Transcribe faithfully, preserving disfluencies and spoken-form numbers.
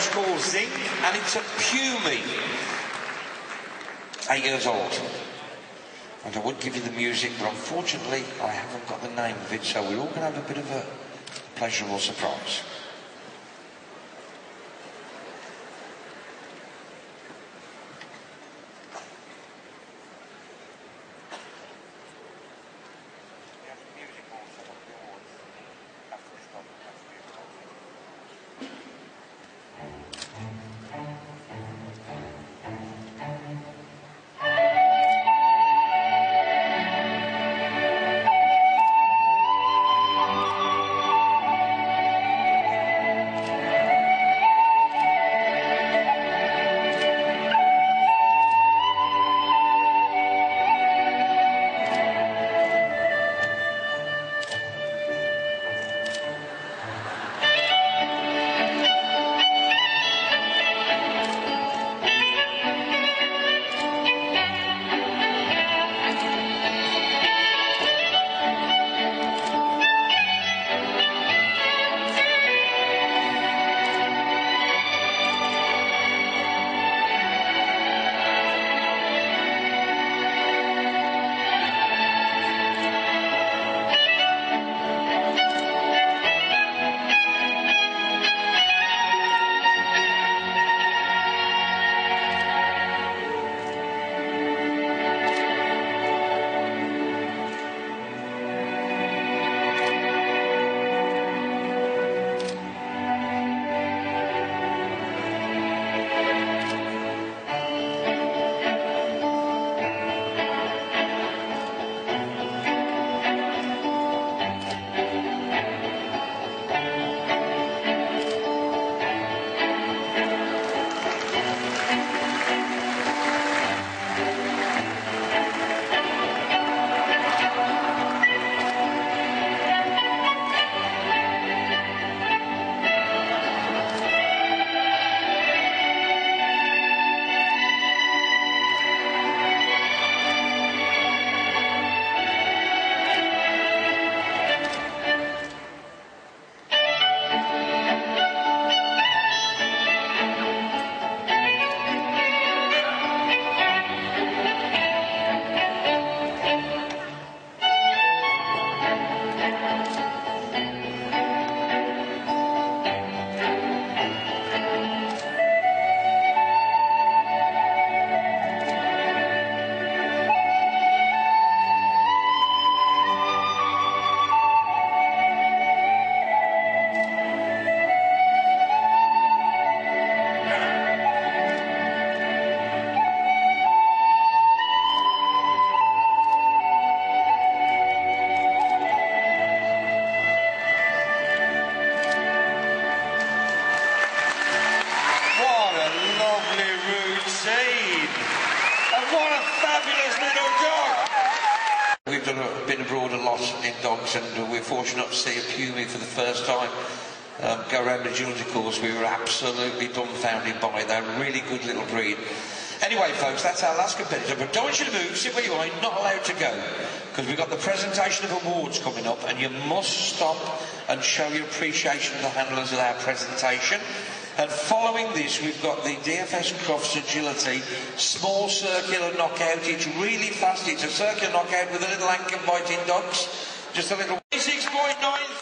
dog's called Zing, and it's a Pumi. Eight years old. And I would give you the music, but unfortunately I haven't got the name of it, so we're all going to have a bit of a pleasurable surprise. We've done a, been abroad a lot in dogs, and we're fortunate to see a Pumi for the first time um, go around the agility course. We were absolutely dumbfounded by it. They're a really good little breed. Anyway, folks, that's our last competitor, but don't want you to move, sit where you are, you're not allowed to go, because we've got the presentation of awards coming up, and you must stop and show your appreciation to the handlers of our presentation. And following this, we've got the D F S Crufts Agility small circular knockout. It's really fast. It's a circular knockout with a little ankle biting dogs. Just a little six point nine